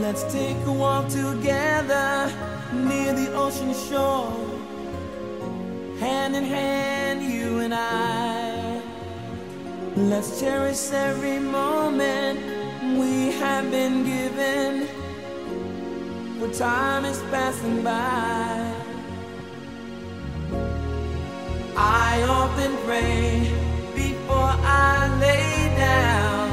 Let's take a walk together near the ocean shore, hand in hand, you and I. Let's cherish every moment we have been given, for time is passing by. I often pray before I lay down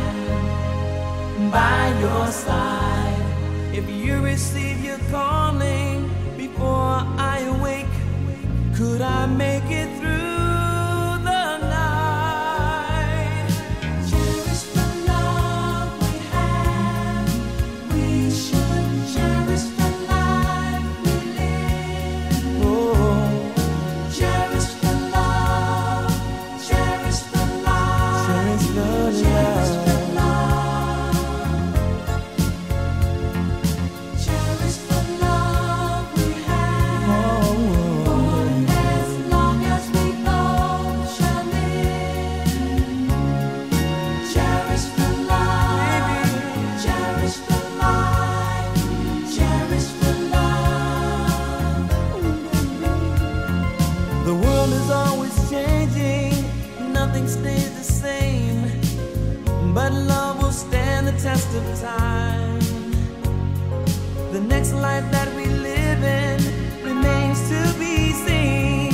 by your side. If you receive your calling before I awake, could I make it through the night? Cherish the love we have. We should cherish the life we live. Oh, cherish the love, cherish the life, cherish the love. The world is always changing, nothing stays the same, but love will stand the test of time. The next life that we live in remains to be seen.